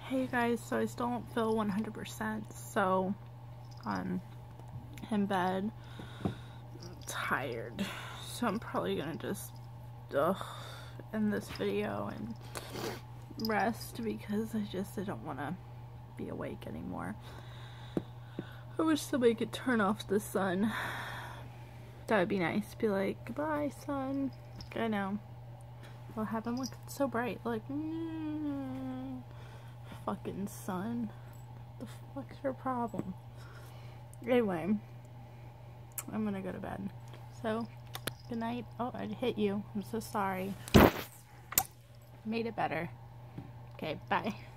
Hey guys, so I still don't feel 100%, so in bed, I'm tired, so I'm probably gonna just end this video and rest because I don't want to be awake anymore. I wish somebody could turn off the sun. That would be nice. Be like, goodbye sun. I know. What happened? Look, it's so bright. Like, fucking sun. The fuck's your problem? Anyway, I'm gonna go to bed. So, good night. Oh, I hit you. I'm so sorry. Made it better. Okay, bye.